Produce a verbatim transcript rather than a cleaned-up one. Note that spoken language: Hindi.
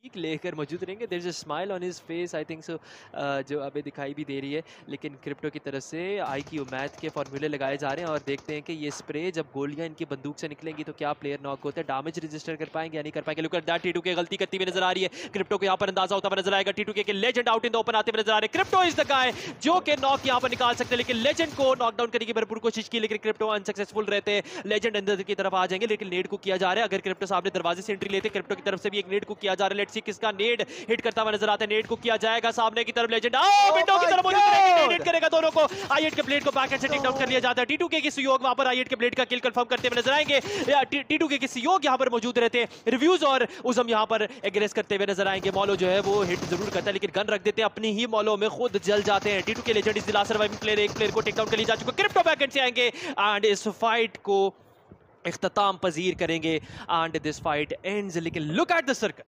लेकर मौजूद रहेंगे। There is a smile on his face I think so, जो अभी दिखाई भी दे रही है। लेकिन क्रिप्टो की तरफ से आई क्यू मैथ के फॉर्मूले लगाए जा रहे हैं और देखते हैं कि ये स्प्रे जब गोलियां इनकी बंदूक से निकलेंगी तो क्या प्लेयर नॉक होते हैं, डैमेज रजिस्टर कर पाएंगे या नहीं कर पाएंगे। Look at that, T two K गलती करती हुई नजर आ रही है। क्रिप्टो को यहाँ पर अंदाजा होता हुआ नजर आएगा। T two K legend out in the open आते हुए नजर आ रहे हैं। क्रिप्टो इज द गाय जो कि नॉक यहाँ पर निकाल सकते हैं, लेकिन लेजेंड को नॉकडाउन करने की भरपूर कोशिश की, लेकिन क्रिप्टो अनसक्सेसफुल रहते हैं। लेजेंड अंदर की तरफ आ जाएंगे, लेकिन नेड को किया जा रहा है। अगर क्रिप्टो सामने दरवाजे से एंट्री लेते, क्रिप्टो की तरफ से भी एक नेड को किया जा रहा है। लेट्स सी किसका नेड हिट करता हुआ नजर आता है। नेड को किया जाएगा सामने की तरफ। लेजेंड आओ विंडो की तरफ मौजूद रहेंगे, नेड हिट करेगा दोनों को। आई एट के ब्लेड को बैकहैंड से टेक डाउन कर लिया जाता है। टी टू के की सहयोग वहां पर आई एट के ब्लेड का किल कंफर्म करते हुए नजर आएंगे। टी टू के की सहयोग यहां पर मौजूद रहते हैं। रिव्यूज और उजम यहां पर एग्रेस करते हुए नजर आएंगे। मॉलो जो है वो हिट जरूर करता है, लेकिन गन रख देते हैं अपनी ही मॉलो में, खुद जल जाते हैं। T two K legend is last surviving player, एक प्लेयर को टेक डाउन कर लिया जा चुका। क्रिप्टो बैकहैंड से आएंगे एंड इस फाइट को इख्तिताम पजीर करेंगे एंड दिस फाइट एंड्स। लेकिन लुक एट द सर्कल।